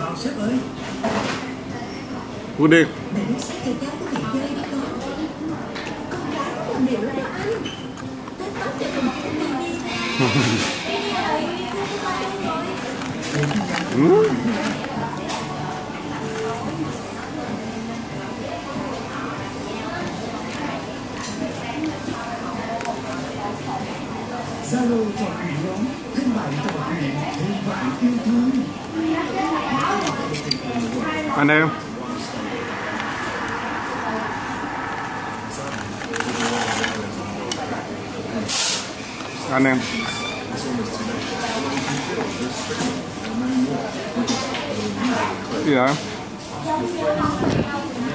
nào sếp ơi? Vui đi. Để nó sẽ cho cháu có thể chơi đi con. Con gái nó làm điều rồi đó anh. Tết tốt cho con chơi đi đi. Đi rồi, đi với con rồi. Zalo trò chuyện nhóm, thêm bạn trò chuyện, thêm bạn yêu thương. Anh em. Anh em. Gì vậy?